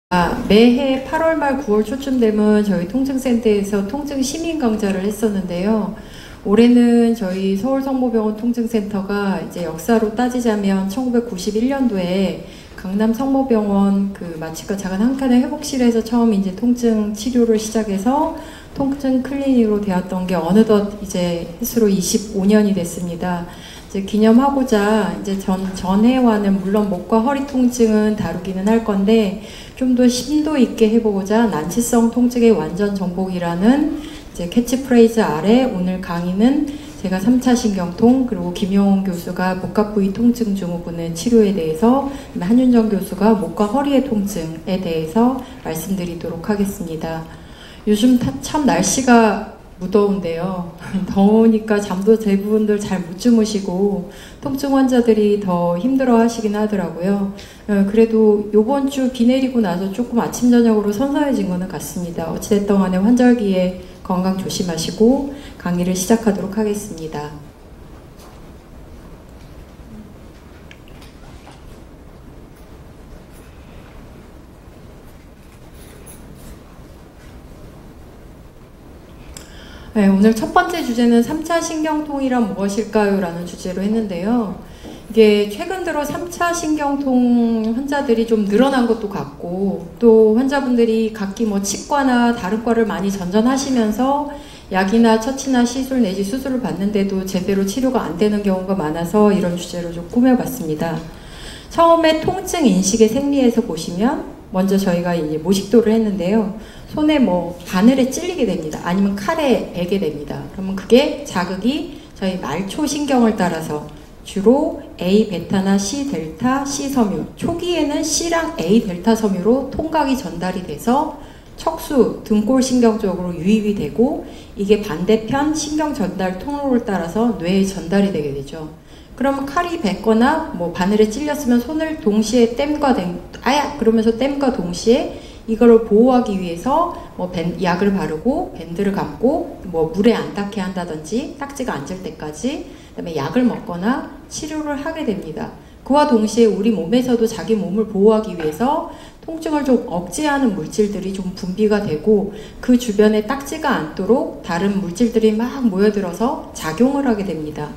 매해 8월 말 9월 초쯤 되면 저희 통증센터에서 통증 시민 강좌를 했었는데요. 올해는 저희 서울성모병원 통증센터가 이제 역사로 따지자면 1991년도에 강남 성모병원 그 마취과 작은 한 칸의 회복실에서 처음 이제 통증 치료를 시작해서 통증 클리닉으로 되었던 게 어느덧 이제 횟수로 25년이 됐습니다. 이제 기념하고자 이제 전해와는 물론 목과 허리 통증은 다루기는 할 건데 좀 더 심도 있게 해보고자 난치성 통증의 완전 정복이라는 이제 캐치프레이즈 아래 오늘 강의는 제가 3차 신경통, 그리고 김용훈 교수가 복합부위 통증 증후군의 치료에 대해서, 한윤정 교수가 목과 허리의 통증에 대해서 말씀드리도록 하겠습니다. 요즘 참 날씨가 무더운데요. 더우니까 잠도 대부분들 잘 못 주무시고 통증 환자들이 더 힘들어 하시긴 하더라고요. 그래도 요번 주 비 내리고 나서 조금 아침 저녁으로 선선해진 거는 같습니다. 어찌됐든 간에 환절기에 건강 조심하시고 강의를 시작하도록 하겠습니다. 네, 오늘 첫 번째 주제는 3차 신경통이란 무엇일까요? 라는 주제로 했는데요. 이게 최근 들어 3차 신경통 환자들이 좀 늘어난 것도 같고, 또 환자분들이 각기 뭐 치과나 다른 과를 많이 전전하시면서 약이나 처치나 시술 내지 수술을 받는데도 제대로 치료가 안 되는 경우가 많아서 이런 주제로 좀 꾸며봤습니다. 처음에 통증 인식의 생리에서 보시면 먼저 저희가 이제 모식도를 했는데요. 손에 뭐 바늘에 찔리게 됩니다. 아니면 칼에 베게 됩니다. 그러면 그게 자극이 저희 말초신경을 따라서 주로 A 베타나 C 델타, C 섬유, 초기에는 C랑 A 델타 섬유로 통각이 전달이 돼서 척수, 등골 신경 쪽으로 유입이 되고, 이게 반대편 신경 전달 통로를 따라서 뇌에 전달이 되게 되죠. 그러면 칼이 뱉거나 뭐 바늘에 찔렸으면 손을 동시에 그러면서 땜과 동시에 이거를 보호하기 위해서 뭐 약을 바르고 밴드를 감고 뭐 물에 안 닿게 한다든지 딱지가 앉을 때까지, 그다음에 약을 먹거나 치료를 하게 됩니다. 그와 동시에 우리 몸에서도 자기 몸을 보호하기 위해서 통증을 좀 억제하는 물질들이 좀 분비가 되고, 그 주변에 딱지가 않도록 다른 물질들이 막 모여들어서 작용을 하게 됩니다.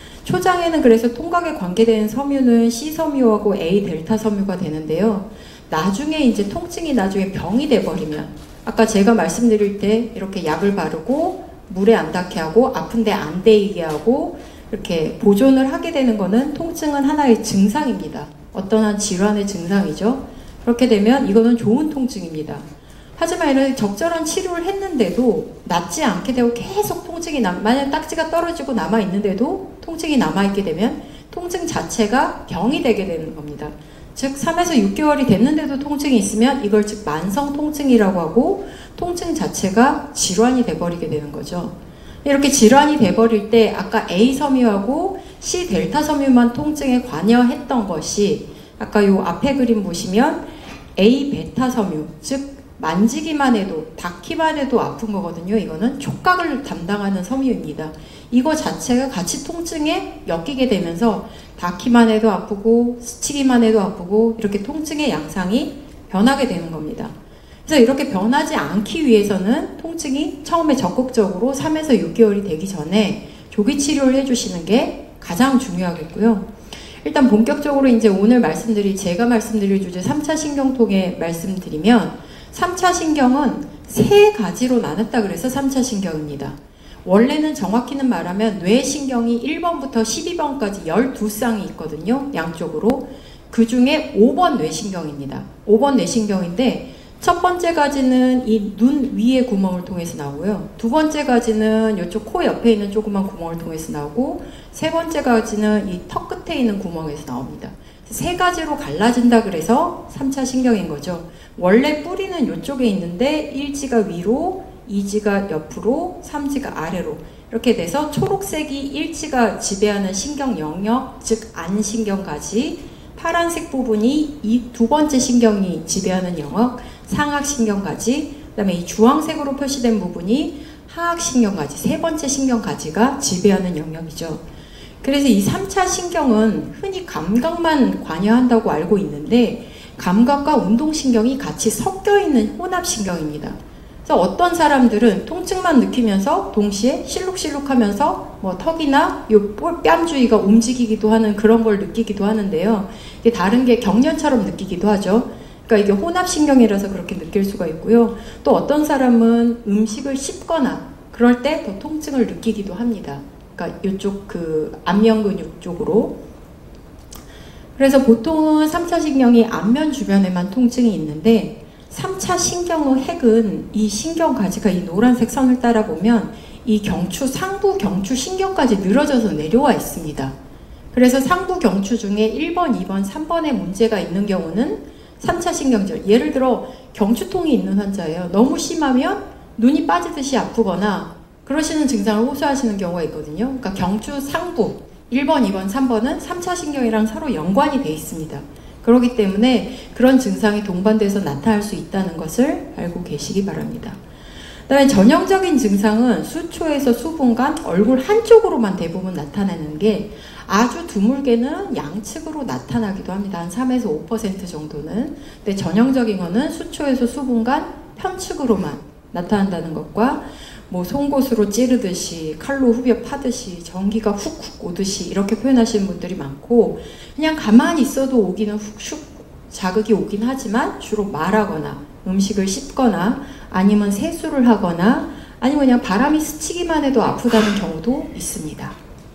초장에는 그래서 통각에 관계되는 섬유는 C 섬유하고 A 델타 섬유가 되는데요. 나중에 이제 통증이 나중에 병이 돼버리면, 아까 제가 말씀드릴 때 이렇게 약을 바르고 물에 안 닿게 하고 아픈데 안 데이게 하고 이렇게 보존을 하게 되는 거는 통증은 하나의 증상입니다. 어떤 한 질환의 증상이죠. 그렇게 되면 이거는 좋은 통증입니다. 하지만 이런 적절한 치료를 했는데도 낫지 않게 되고 계속 통증이 만약 딱지가 떨어지고 남아있는데도 통증이 남아있게 되면 통증 자체가 병이 되게 되는 겁니다. 즉 3에서 6개월이 됐는데도 통증이 있으면 이걸 즉 만성 통증이라고 하고, 통증 자체가 질환이 돼버리게 되는 거죠. 이렇게 질환이 돼버릴 때 아까 A 섬유하고 C 델타 섬유만 통증에 관여했던 것이 아까 요 앞에 그림 보시면 A 베타 섬유, 즉 만지기만 해도 닿기만 해도 아픈 거거든요. 이거는 촉각을 담당하는 섬유입니다. 이거 자체가 같이 통증에 엮이게 되면서 닿기만 해도 아프고 스치기만 해도 아프고 이렇게 통증의 양상이 변하게 되는 겁니다. 그래서 이렇게 변하지 않기 위해서는 통증이 처음에 적극적으로 3에서 6개월이 되기 전에 조기 치료를 해주시는 게 가장 중요하겠고요. 일단 본격적으로 이제 오늘 제가 말씀드릴 주제 3차 신경통에 말씀드리면, 3차 신경은 3가지로 나눴다 그래서 3차 신경입니다. 원래는 정확히는 말하면 뇌신경이 1번부터 12번까지 12쌍이 있거든요. 양쪽으로. 그 중에 5번 뇌신경입니다. 5번 뇌신경인데 첫 번째 가지는 이 눈 위의 구멍을 통해서 나오고요. 두 번째 가지는 이쪽 코 옆에 있는 조그만 구멍을 통해서 나오고, 세 번째 가지는 이 턱 끝에 있는 구멍에서 나옵니다. 3가지로 갈라진다 그래서 3차 신경인 거죠. 원래 뿌리는 이쪽에 있는데 1지가 위로, 2지가 옆으로, 3지가 아래로 이렇게 돼서 초록색이 1지가 지배하는 신경 영역, 즉 안신경가지, 파란색 부분이 이 두 번째 신경이 지배하는 영역, 상악신경가지, 그 다음에 이 주황색으로 표시된 부분이 하악신경가지, 세 번째 신경가지가 지배하는 영역이죠. 그래서 이 3차 신경은 흔히 감각만 관여한다고 알고 있는데 감각과 운동신경이 같이 섞여 있는 혼합신경입니다. 그래서 어떤 사람들은 통증만 느끼면서 동시에 실룩실룩하면서 뭐 턱이나 요 뺨 주위가 움직이기도 하는 그런 걸 느끼기도 하는데요. 이게 다른 게 경련처럼 느끼기도 하죠. 그러니까 이게 혼합신경이라서 그렇게 느낄 수가 있고요. 또 어떤 사람은 음식을 씹거나 그럴 때 더 통증을 느끼기도 합니다. 그러니까 이쪽 그 안면 근육 쪽으로. 그래서 보통은 3차 신경이 안면 주변에만 통증이 있는데 3차 신경의 핵은 이 신경 가지가 이 노란색 선을 따라 보면 이 경추, 상부 경추 신경까지 늘어져서 내려와 있습니다. 그래서 상부 경추 중에 1번, 2번, 3번에 문제가 있는 경우는 3차 신경절, 예를 들어 경추통이 있는 환자예요. 너무 심하면 눈이 빠지듯이 아프거나 그러시는 증상을 호소하시는 경우가 있거든요. 그러니까 경추 상부 1번, 2번, 3번은 3차 신경이랑 서로 연관이 돼 있습니다. 그렇기 때문에 그런 증상이 동반돼서 나타날 수 있다는 것을 알고 계시기 바랍니다. 그다음에 전형적인 증상은 수초에서 수분간 얼굴 한쪽으로만 대부분 나타나는 게 아주 드물게는 양측으로 나타나기도 합니다. 한 3에서 5% 정도는. 근데 전형적인 거는 수초에서 수분간 편측으로만 나타난다는 것과 뭐 송곳으로 찌르듯이 칼로 후벼 파듯이 전기가 훅훅 오듯이 이렇게 표현하시는 분들이 많고 그냥 가만히 있어도 오기는 훅슉 자극이 오긴 하지만 주로 말하거나 음식을 씹거나 아니면 세수를 하거나 아니면 그냥 바람이 스치기만 해도 아프다는 경우도 있습니다.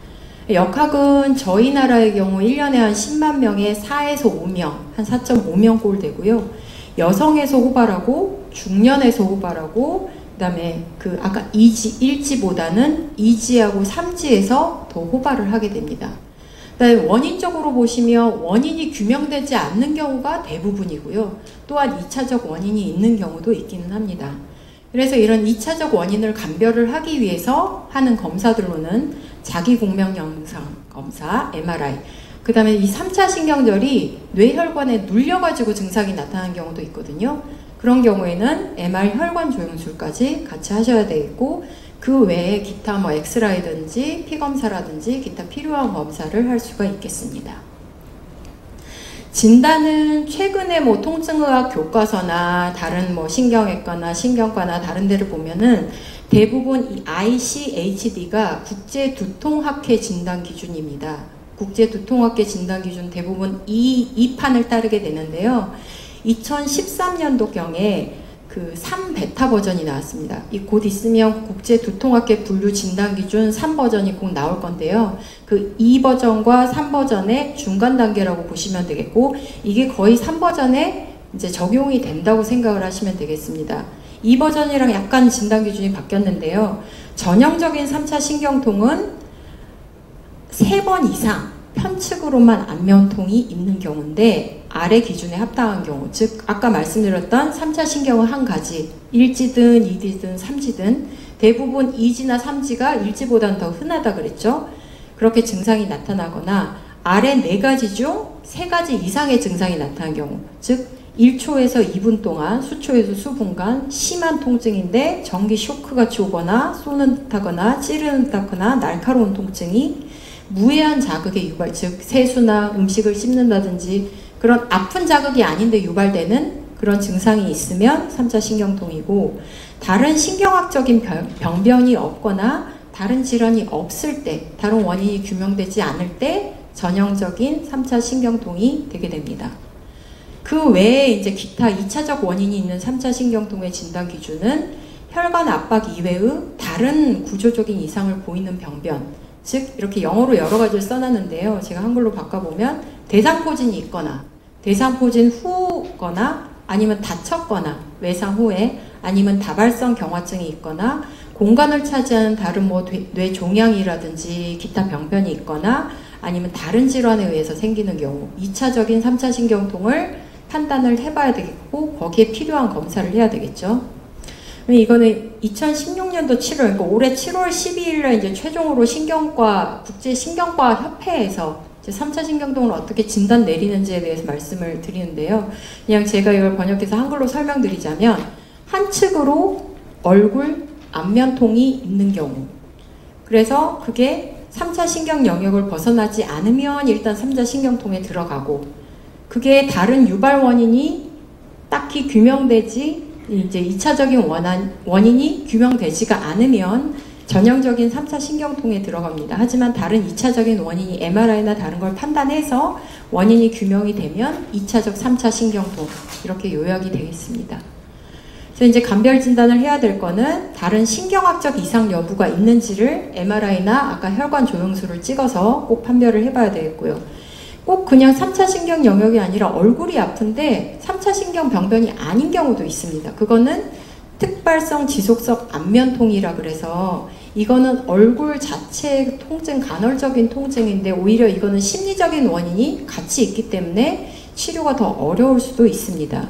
역학은 저희 나라의 경우 1년에 한 10만 명에 4에서 5명, 한 4.5명 꼴 되고요. 여성에서 호발하고 중년에서 호발하고 그다음에 그 아까 2지, 1지보다는 2지하고 3지에서 더 호발을 하게 됩니다. 그다음에 원인적으로 보시면 원인이 규명되지 않는 경우가 대부분이고요. 또한 2차적 원인이 있는 경우도 있기는 합니다. 그래서 이런 2차적 원인을 감별을 하기 위해서 하는 검사들로는 자기공명 영상 검사, MRI, 그 다음에 이 3차 신경절이 뇌혈관에 눌려가지고 증상이 나타나는 경우도 있거든요. 그런 경우에는 MR 혈관 조영술까지 같이 하셔야 되겠고 그 외에 기타 뭐 엑스라이든지 피검사라든지 기타 필요한 검사를 할 수가 있겠습니다. 진단은 최근에 뭐 통증의학 교과서나 다른 뭐 신경외과나 신경과나 다른 데를 보면은 대부분 이 ICHD가 국제두통학회 진단 기준입니다. 국제두통학회 진단 기준 대부분 이 판을 따르게 되는데요. 2013년도경에 그 3베타 버전이 나왔습니다. 이 곧 있으면 국제두통학회 분류 진단 기준 3버전이 곧 나올 건데요. 그 2버전과 3버전의 중간 단계라고 보시면 되겠고 이게 거의 3버전에 이제 적용이 된다고 생각을 하시면 되겠습니다. 2버전이랑 약간 진단 기준이 바뀌었는데요. 전형적인 3차 신경통은 3번 이상 편측으로만 안면통이 있는 경우인데 아래 기준에 합당한 경우, 즉 아까 말씀드렸던 3차 신경은 한 가지, 1지든 2지든 3지든 대부분 2지나 3지가 1지보다는 더 흔하다 그랬죠. 그렇게 증상이 나타나거나 아래 4가지 중 3가지 이상의 증상이 나타난 경우, 즉 1초에서 2분 동안 수초에서 수분간 심한 통증인데 전기 쇼크같이 오거나 쏘는 듯하거나 찌르는 듯하거나 날카로운 통증이 무해한 자극의 유발, 즉 세수나 음식을 씹는다든지 그런 아픈 자극이 아닌데 유발되는 그런 증상이 있으면 3차 신경통이고 다른 신경학적인 병변이 없거나 다른 질환이 없을 때, 다른 원인이 규명되지 않을 때 전형적인 3차 신경통이 되게 됩니다. 그 외에 이제 기타 2차적 원인이 있는 3차 신경통의 진단 기준은 혈관 압박 이외의 다른 구조적인 이상을 보이는 병변, 즉 이렇게 영어로 여러 가지를 써놨는데요. 제가 한글로 바꿔보면 대상포진이 있거나 대상포진 후거나 아니면 다쳤거나 외상 후에 아니면 다발성 경화증이 있거나 공간을 차지하는 다른 뭐 뇌 종양이라든지 기타 병변이 있거나 아니면 다른 질환에 의해서 생기는 경우 2차적인 3차 신경통을 판단을 해봐야 되겠고 거기에 필요한 검사를 해야 되겠죠. 이거는 2016년도 7월, 그러니까 올해 7월 12일에 이제 최종으로 신경과, 국제신경과 협회에서 이제 3차 신경통을 어떻게 진단 내리는지에 대해서 말씀을 드리는데요. 그냥 제가 이걸 번역해서 한글로 설명드리자면, 한측으로 얼굴, 안면통이 있는 경우. 그래서 그게 3차 신경 영역을 벗어나지 않으면 일단 3차 신경통에 들어가고, 그게 다른 유발 원인이 딱히 규명되지, 이제 2차적인 원인이 규명되지가 않으면 전형적인 3차 신경통에 들어갑니다. 하지만 다른 2차적인 원인이 MRI나 다른 걸 판단해서 원인이 규명이 되면 2차적, 3차 신경통 이렇게 요약이 되겠습니다. 그래서 이제 감별 진단을 해야 될 거는 다른 신경학적 이상 여부가 있는지를 MRI나 아까 혈관 조영수를 찍어서 꼭 판별을 해봐야 되겠고요. 꼭 그냥 3차 신경 영역이 아니라 얼굴이 아픈데 3차 신경 병변이 아닌 경우도 있습니다. 그거는 특발성 지속성 안면통이라 그래서 이거는 얼굴 자체의 통증, 간헐적인 통증인데 오히려 이거는 심리적인 원인이 같이 있기 때문에 치료가 더 어려울 수도 있습니다.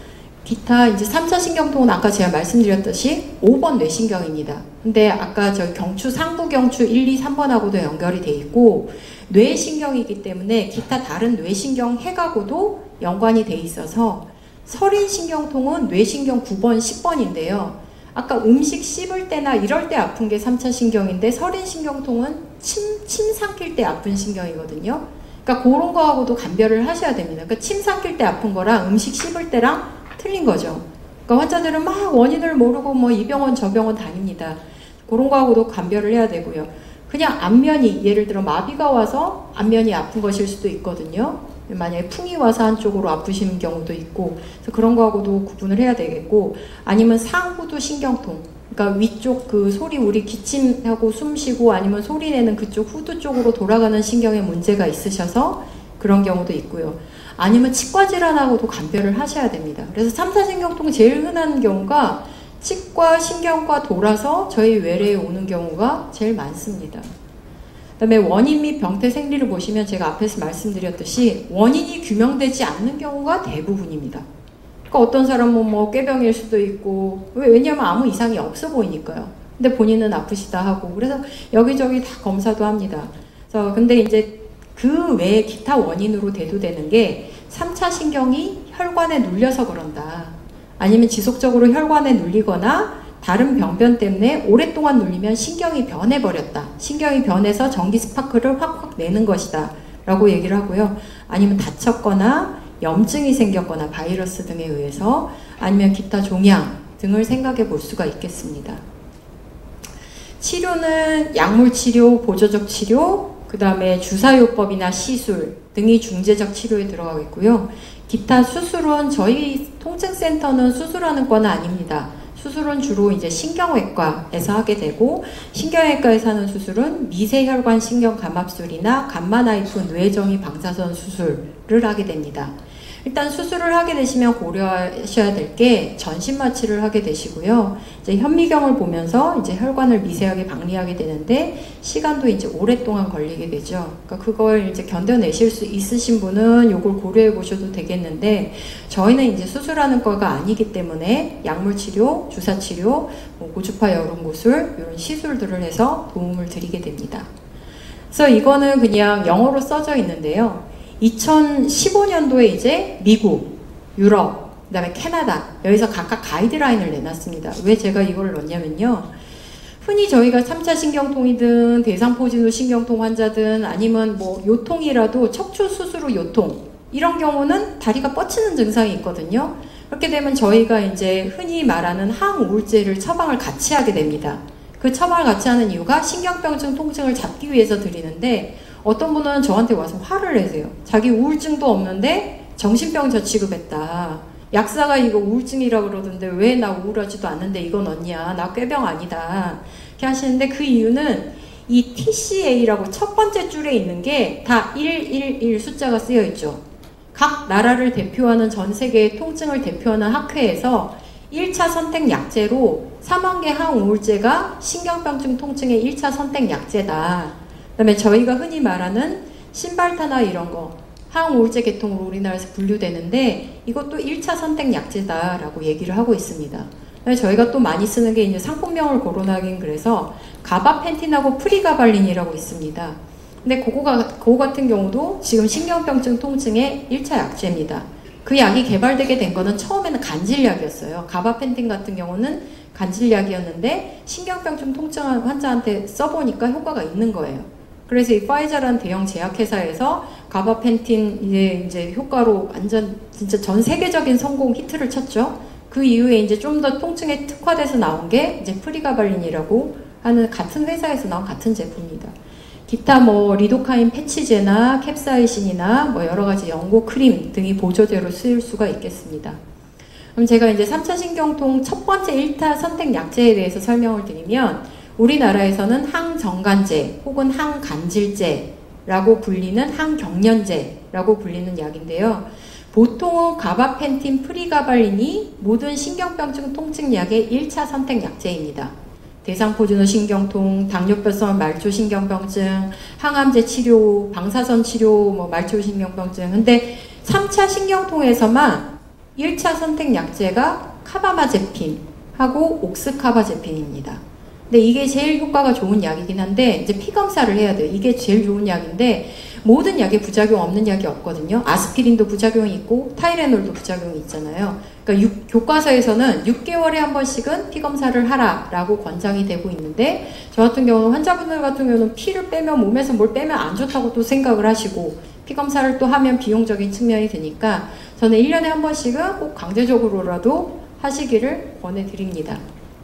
기타 이제 3차 신경통은 아까 제가 말씀드렸듯이 5번 뇌신경입니다. 근데 아까 저 경추, 상부 경추 1, 2, 3번하고도 연결이 돼 있고 뇌신경이기 때문에 기타 다른 뇌신경 해가고도 연관이 돼 있어서 설인신경통은 뇌신경 9번, 10번인데요. 아까 음식 씹을 때나 이럴 때 아픈 게 3차 신경인데 설인신경통은 침 삼킬 때 아픈 신경이거든요. 그러니까 그런 거하고도 감별을 하셔야 됩니다. 그러니까 침 삼킬 때 아픈 거랑 음식 씹을 때랑 틀린 거죠. 그러니까 환자들은 막 원인을 모르고 뭐 이 병원 저 병원 다닙니다. 그런 거하고도 감별을 해야 되고요. 그냥 안면이 예를 들어 마비가 와서 안면이 아픈 것일 수도 있거든요. 만약에 풍이 와서 한쪽으로 아프신 경우도 있고 그래서 그런 거하고도 구분을 해야 되겠고 아니면 상부두 신경통 그러니까 위쪽 그 소리 우리 기침하고 숨쉬고 아니면 소리 내는 그쪽 후두 쪽으로 돌아가는 신경에 문제가 있으셔서 그런 경우도 있고요. 아니면 치과 질환하고도 감별을 하셔야 됩니다. 그래서 3차 신경통 제일 흔한 경우가 치과 신경과 돌아서 저희 외래에 오는 경우가 제일 많습니다. 그 다음에 원인 및 병태 생리를 보시면 제가 앞에서 말씀드렸듯이 원인이 규명되지 않는 경우가 대부분입니다. 그러니까 어떤 사람은 뭐 꾀병일 수도 있고 왜냐하면 아무 이상이 없어 보이니까요. 근데 본인은 아프시다 하고 그래서 여기저기 다 검사도 합니다. 그래서 근데 이제 그 외에 기타 원인으로 대두되는 게 3차 신경이 혈관에 눌려서 그런다. 아니면 지속적으로 혈관에 눌리거나 다른 병변 때문에 오랫동안 눌리면 신경이 변해버렸다. 신경이 변해서 전기 스파크를 확확 내는 것이다. 라고 얘기를 하고요. 아니면 다쳤거나 염증이 생겼거나 바이러스 등에 의해서 아니면 기타 종양 등을 생각해 볼 수가 있겠습니다. 치료는 약물치료, 보조적 치료, 그 다음에 주사요법이나 시술 등이 중재적 치료에 들어가겠고요. 기타 수술은 저희 통증센터는 수술하는 건 아닙니다. 수술은 주로 이제 신경외과에서 하게 되고 신경외과에서 하는 수술은 미세혈관 신경감압술이나 감마나이프 뇌정이 방사선 수술을 하게 됩니다. 일단 수술을 하게 되시면 고려하셔야 될 게 전신 마취를 하게 되시고요. 이제 현미경을 보면서 이제 혈관을 미세하게 박리하게 되는데 시간도 이제 오랫동안 걸리게 되죠. 그러니까 그걸 이제 견뎌내실 수 있으신 분은 이걸 고려해 보셔도 되겠는데 저희는 이제 수술하는 거가 아니기 때문에 약물 치료, 주사 치료, 뭐 고주파 여론고술 이런 시술들을 해서 도움을 드리게 됩니다. 그래서 이거는 그냥 영어로 써져 있는데요. 2015년도에 이제 미국, 유럽, 그 다음에 캐나다 여기서 각각 가이드라인을 내놨습니다. 왜 제가 이걸 넣냐면요. 흔히 저희가 3차 신경통이든 대상포진후 신경통 환자든 아니면 뭐 요통이라도 척추 수술 후 요통 이런 경우는 다리가 뻗치는 증상이 있거든요. 그렇게 되면 저희가 이제 흔히 말하는 항우울제를 처방을 같이 하게 됩니다. 그 처방을 같이 하는 이유가 신경병증 통증을 잡기 위해서 드리는데 어떤 분은 저한테 와서 화를 내세요. 자기 우울증도 없는데 정신병자 취급했다. 약사가 이거 우울증이라고 그러던데 왜 나 우울하지도 않는데 이거 넣냐. 나 꾀병 아니다. 이렇게 하시는데 그 이유는 이 TCA라고 첫 번째 줄에 있는 게 다 111 숫자가 쓰여 있죠. 각 나라를 대표하는 전 세계의 통증을 대표하는 학회에서 1차 선택 약제로 3만 개 항우울제가 신경병증 통증의 1차 선택 약제다. 그 다음에 저희가 흔히 말하는 신발타나 이런 거 항우울제 계통으로 우리나라에서 분류되는데 이것도 1차 선택 약제다라고 얘기를 하고 있습니다. 저희가 또 많이 쓰는 게 이제 상품명을 거론하긴 그래서 가바펜틴하고 프리가발린이라고 있습니다. 근데 그거 같은 경우도 지금 신경병증 통증의 1차 약제입니다. 그 약이 개발되게 된 거는 처음에는 간질약이었어요. 가바펜틴 같은 경우는 간질약이었는데 신경병증 통증 환자한테 써보니까 효과가 있는 거예요. 그래서 이 파이자라는 대형 제약회사에서 가바펜틴 이제 효과로 완전 진짜 전 세계적인 성공 히트를 쳤죠. 그 이후에 이제 좀 더 통증에 특화돼서 나온 게 이제 프리가발린이라고 하는 같은 회사에서 나온 같은 제품입니다. 기타 뭐 리도카인 패치제나 캡사이신이나 뭐 여러 가지 연고 크림 등이 보조제로 쓰일 수가 있겠습니다. 그럼 제가 이제 3차 신경통 첫 번째 1타 선택 약제에 대해서 설명을 드리면 우리나라에서는 항정간제 혹은 항간질제라고 불리는 항경련제라고 불리는 약인데요. 보통은 가바펜틴 프리가발린이 모든 신경병증 통증약의 1차 선택 약제입니다. 대상포진후 신경통, 당뇨병성 말초신경병증, 항암제 치료, 방사선 치료, 뭐 말초신경병증. 근데 3차 신경통에서만 1차 선택 약제가 카바마제핀하고 옥스카바제핀입니다. 근데 이게 제일 효과가 좋은 약이긴 한데 이제 피 검사를 해야 돼요. 이게 제일 좋은 약인데 모든 약에 부작용 없는 약이 없거든요. 아스피린도 부작용이 있고 타이레놀도 부작용이 있잖아요. 그러니까 교과서에서는 6개월에 한 번씩은 피 검사를 하라라고 권장이 되고 있는데 저 같은 경우는 환자분들 같은 경우는 피를 빼면 몸에서 뭘 빼면 안 좋다고 또 생각을 하시고 피 검사를 또 하면 비용적인 측면이 드니까 저는 1년에 한 번씩은 꼭 강제적으로라도 하시기를 권해드립니다.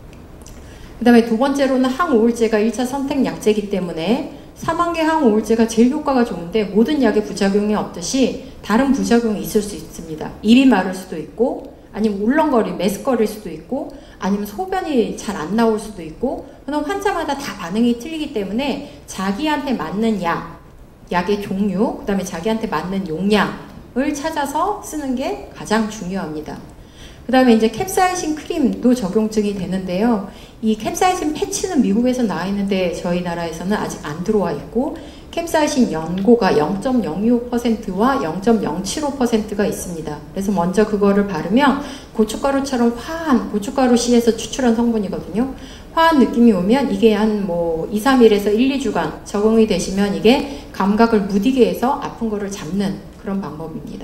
그 다음에 두 번째로는 항우울제가 1차 선택 약제이기 때문에 사망계 항우울제가 제일 효과가 좋은데 모든 약에 부작용이 없듯이 다른 부작용이 있을 수 있습니다. 입이 마를 수도 있고 아니면 메스꺼릴 수도 있고 아니면 소변이 잘 안 나올 수도 있고 그럼 환자마다 다 반응이 틀리기 때문에 자기한테 맞는 약의 종류, 그 다음에 자기한테 맞는 용량을 찾아서 쓰는 게 가장 중요합니다. 그 다음에 이제 캡사이신 크림도 적용증이 되는데요. 이 캡사이신 패치는 미국에서 나와 있는데 저희 나라에서는 아직 안 들어와 있고 캡사이신 연고가 0.025%와 0.075%가 있습니다. 그래서 먼저 그거를 바르면 고춧가루처럼 화한 고춧가루 씨에서 추출한 성분이거든요. 화한 느낌이 오면 이게 한 뭐 2, 3일에서 1, 2주간 적응이 되시면 이게 감각을 무디게 해서 아픈 거를 잡는 그런 방법입니다.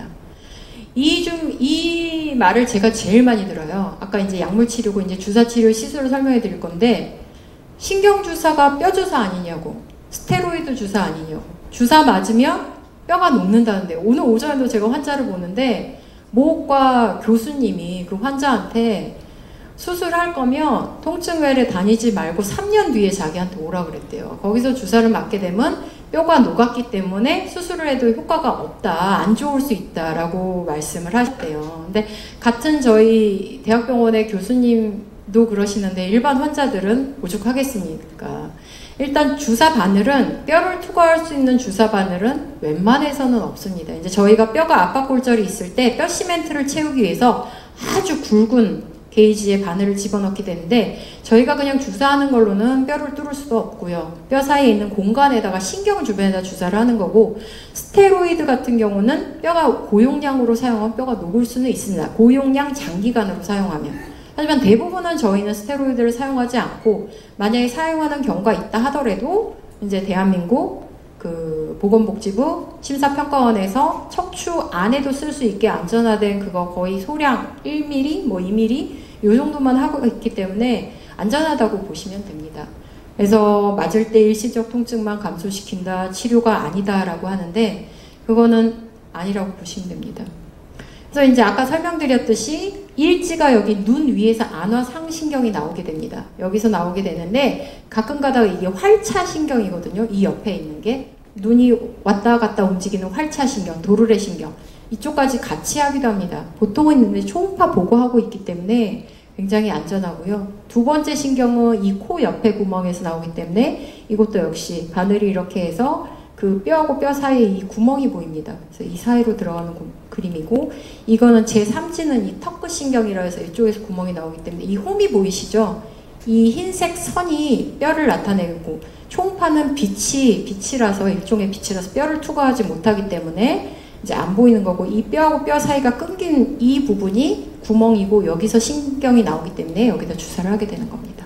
이 말을 제가 제일 많이 들어요. 아까 이제 약물 치료고 이제 주사 치료 시술을 설명해 드릴 건데 신경 주사가 뼈 주사 아니냐고, 스테로이드 주사 아니냐고. 주사 맞으면 뼈가 녹는다는데 오늘 오전에도 제가 환자를 보는데 모과 교수님이 그 환자한테 수술할 거면 통증외래 다니지 말고 3년 뒤에 자기한테 오라 그랬대요. 거기서 주사를 맞게 되면 뼈가 녹았기 때문에 수술을 해도 효과가 없다, 안 좋을 수 있다라고 말씀을 하셨대요. 근데 같은 저희 대학병원의 교수님도 그러시는데 일반 환자들은 오죽하겠습니까? 일단 주사 바늘은 뼈를 투과할 수 있는 주사 바늘은 웬만해서는 없습니다. 이제 저희가 뼈가 압박골절이 있을 때 뼈 시멘트를 채우기 위해서 아주 굵은 게이지에 바늘을 집어넣게 되는데 저희가 그냥 주사하는 걸로는 뼈를 뚫을 수도 없고요. 뼈 사이에 있는 공간에다가 신경 주변에다 주사를 하는 거고 스테로이드 같은 경우는 뼈가 고용량으로 사용하면 뼈가 녹을 수는 있습니다. 고용량 장기간으로 사용하면. 하지만 대부분은 저희는 스테로이드를 사용하지 않고 만약에 사용하는 경우가 있다 하더라도 이제 대한민국 그 보건복지부 심사평가원에서 척추 안에도 쓸 수 있게 안전화된 그거 거의 소량 1mm, 뭐 2mm 이 정도만 하고 있기 때문에 안전하다고 보시면 됩니다. 그래서 맞을 때 일시적 통증만 감소시킨다, 치료가 아니다라고 하는데 그거는 아니라고 보시면 됩니다. 그래서 이제 아까 설명드렸듯이 일지가 여기 눈 위에서 안화상신경이 나오게 됩니다. 여기서 나오게 되는데 가끔 가다가 이게 활차신경이거든요. 이 옆에 있는 게 눈이 왔다 갔다 움직이는 활차신경, 도르래 신경 이쪽까지 같이 하기도 합니다. 보통은 있는데 초음파 보고하고 있기 때문에 굉장히 안전하고요. 두 번째 신경은 이 코 옆에 구멍에서 나오기 때문에 이것도 역시 바늘이 이렇게 해서 그 뼈하고 뼈 사이에 이 구멍이 보입니다. 그래서 이 사이로 들어가는 그림이고 이거는 제3지는 이 턱끝신경이라 해서 이쪽에서 구멍이 나오기 때문에 이 홈이 보이시죠? 이 흰색 선이 뼈를 나타내고 초음파는 빛이라서 일종의 빛이라서 뼈를 투과하지 못하기 때문에 이제 안 보이는 거고 이 뼈하고 뼈 사이가 끊긴 이 부분이 구멍이고 여기서 신경이 나오기 때문에 여기다 주사를 하게 되는 겁니다.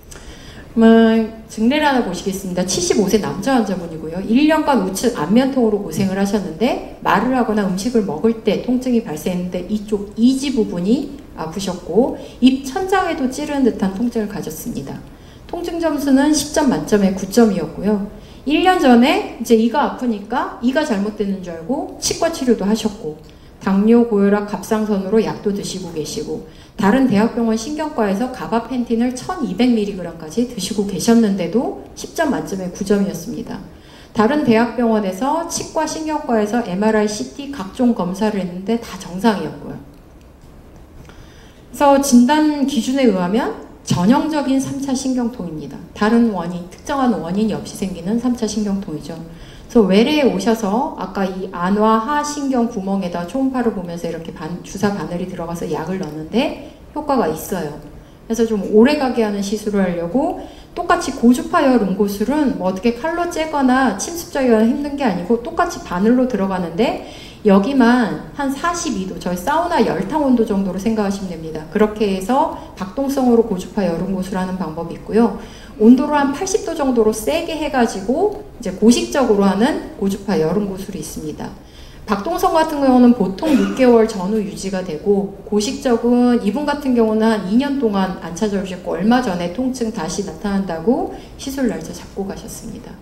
증례를 하나 보시겠습니다. 75세 남자 환자분이고요. 1년간 우측 안면통으로 고생을 하셨는데 말을 하거나 음식을 먹을 때 통증이 발생했는데 이쪽 이지 부분이 아프셨고 입 천장에도 찌르는 듯한 통증을 가졌습니다. 통증 점수는 10점 만점에 9점이었고요. 1년 전에 이제 이가 아프니까 이가 잘못됐는 줄 알고 치과 치료도 하셨고, 당뇨, 고혈압, 갑상선으로 약도 드시고 계시고, 다른 대학병원 신경과에서 가바펜틴을 1200mg까지 드시고 계셨는데도 10점 만점에 9점이었습니다. 다른 대학병원에서 치과 신경과에서 MRI, CT 각종 검사를 했는데 다 정상이었고요. 그래서 진단 기준에 의하면 전형적인 3차 신경통입니다. 다른 원인, 특정한 원인이 없이 생기는 3차 신경통이죠. 그래서 외래에 오셔서 아까 이 안과 하신경 구멍에다 초음파를 보면서 이렇게 주사 바늘이 들어가서 약을 넣는데 효과가 있어요. 그래서 좀 오래가게 하는 시술을 하려고 똑같이 고주파열 응고술은 뭐 어떻게 칼로 째거나 침습적이거나 힘든 게 아니고 똑같이 바늘로 들어가는데 여기만 한 42도, 저희 사우나 열탕 온도 정도로 생각하시면 됩니다. 그렇게 해서 박동성으로 고주파 열응고술 하는 방법이 있고요. 온도를 한 80도 정도로 세게 해가지고 이제 고식적으로 하는 고주파 열응고술이 있습니다. 박동성 같은 경우는 보통 6개월 전후 유지가 되고, 고식적은 이분 같은 경우는 한 2년 동안 안 찾아오셨고 얼마 전에 통증 다시 나타난다고 시술 날짜 잡고 가셨습니다.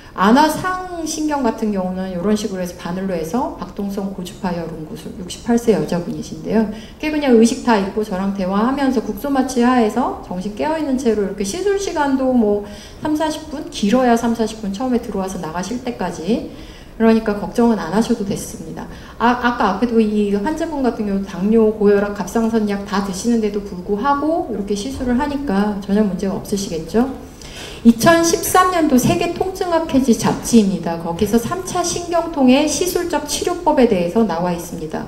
안화상신경 같은 경우는 이런 식으로 해서 바늘로 해서 박동성 고주파 열응고술, 68세 여자분이신데요. 그게 그냥 의식 다 잊고 저랑 대화하면서 국소마취 하에서 정신 깨어있는 채로 이렇게 시술 시간도 뭐 3, 40분? 길어야 3, 40분 처음에 들어와서 나가실 때까지. 그러니까 걱정은 안 하셔도 됐습니다. 아까 앞에도 이 환자분 같은 경우 당뇨, 고혈압, 갑상선 약 다 드시는데도 불구하고 이렇게 시술을 하니까 전혀 문제가 없으시겠죠? 2013년도 세계 통증학 회지 잡지입니다. 거기서 3차 신경통의 시술적 치료법에 대해서 나와 있습니다.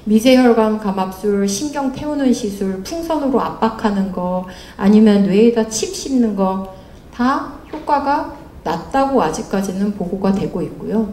미세혈관 감압술, 신경 태우는 시술, 풍선으로 압박하는 거, 아니면 뇌에다 칩 씹는 거 다 효과가 낮다고 아직까지는 보고가 되고 있고요.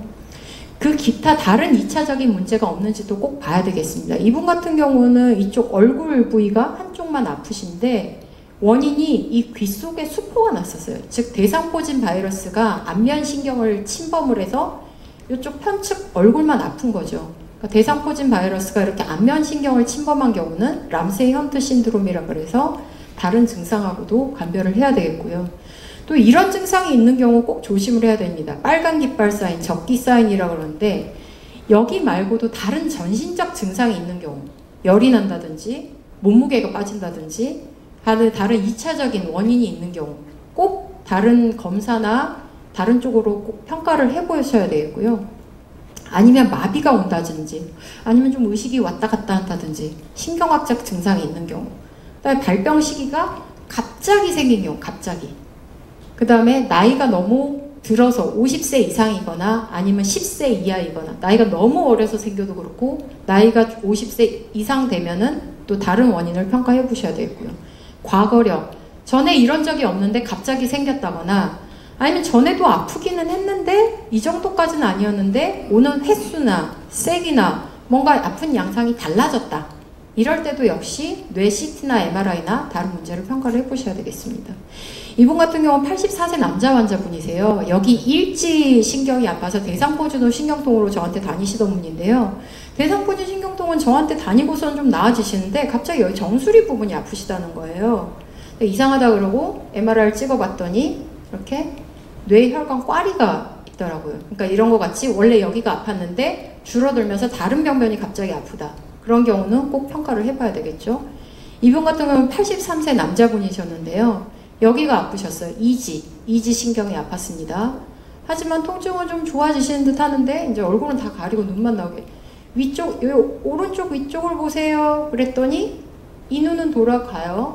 그 기타 다른 2차적인 문제가 없는지도 꼭 봐야 되겠습니다. 이분 같은 경우는 이쪽 얼굴 부위가 한쪽만 아프신데 원인이 이 귀 속에 수포가 났었어요. 즉 대상포진 바이러스가 안면신경을 침범을 해서 이쪽 편측 얼굴만 아픈 거죠. 그러니까 대상포진 바이러스가 이렇게 안면신경을 침범한 경우는 람세이 헌트 신드롬이라 그래서 다른 증상하고도 감별을 해야 되겠고요. 또 이런 증상이 있는 경우 꼭 조심을 해야 됩니다. 빨간 깃발 사인, 적기 사인이라 그러는데 여기 말고도 다른 전신적 증상이 있는 경우, 열이 난다든지 몸무게가 빠진다든지 다른 2차적인 원인이 있는 경우 꼭 다른 검사나 다른 쪽으로 꼭 평가를 해보셔야 되겠고요. 아니면 마비가 온다든지 아니면 좀 의식이 왔다 갔다 한다든지 신경학적 증상이 있는 경우, 그다음에 발병 시기가 갑자기 생긴 경우, 갑자기. 그 다음에 나이가 너무 들어서 50세 이상이거나 아니면 10세 이하이거나, 나이가 너무 어려서 생겨도 그렇고 나이가 50세 이상 되면은 또 다른 원인을 평가해 보셔야 되고요. 과거력, 전에 이런 적이 없는데 갑자기 생겼다거나 아니면 전에도 아프기는 했는데 이 정도까지는 아니었는데 오는 횟수나 색이나 뭔가 아픈 양상이 달라졌다. 이럴 때도 역시 뇌 CT나 MRI나 다른 문제를 평가를 해보셔야 되겠습니다. 이분 같은 경우는 84세 남자 환자분이세요. 여기 일지 신경이 아파서 대상포진후 신경통으로 저한테 다니시던 분인데요. 대상포진 신경통은 저한테 다니고선 좀 나아지시는데 갑자기 여기 정수리 부분이 아프시다는 거예요. 이상하다 그러고 MRI를 찍어봤더니 이렇게 뇌혈관 꽈리가 있더라고요. 그러니까 이런 거 같이 원래 여기가 아팠는데 줄어들면서 다른 병변이 갑자기 아프다. 그런 경우는 꼭 평가를 해봐야 되겠죠. 이분 같은 경우는 83세 남자분이셨는데요. 여기가 아프셨어요. 이지 신경이 아팠습니다. 하지만 통증은 좀 좋아지시는 듯 하는데 이제 얼굴은 다 가리고 눈만 나오게, 위쪽, 여기 오른쪽 위쪽을 보세요. 그랬더니 이 눈은 돌아가요.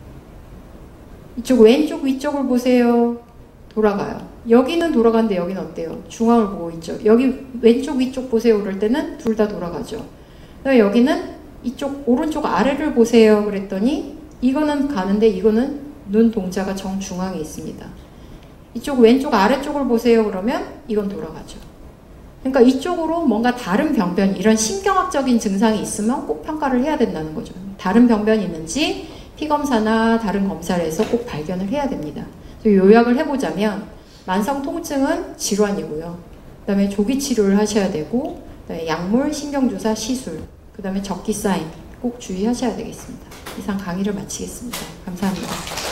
이쪽 왼쪽 위쪽을 보세요. 돌아가요. 여기는 돌아가는데 여기는 어때요? 중앙을 보고 있죠. 여기 왼쪽 위쪽 보세요. 그럴 때는 둘 다 돌아가죠. 여기는 이쪽 오른쪽 아래를 보세요. 그랬더니 이거는 가는데 이거는 눈 동자가 정중앙에 있습니다. 이쪽 왼쪽 아래쪽을 보세요. 그러면 이건 돌아가죠. 그러니까 이쪽으로 뭔가 다른 병변, 이런 신경학적인 증상이 있으면 꼭 평가를 해야 된다는 거죠. 다른 병변이 있는지 피검사나 다른 검사를 해서 꼭 발견을 해야 됩니다. 요약을 해보자면 만성 통증은 질환이고요. 그 다음에 조기 치료를 하셔야 되고, 그다음에 약물, 신경주사, 시술, 그 다음에 적기 사인 꼭 주의하셔야 되겠습니다. 이상 강의를 마치겠습니다. 감사합니다.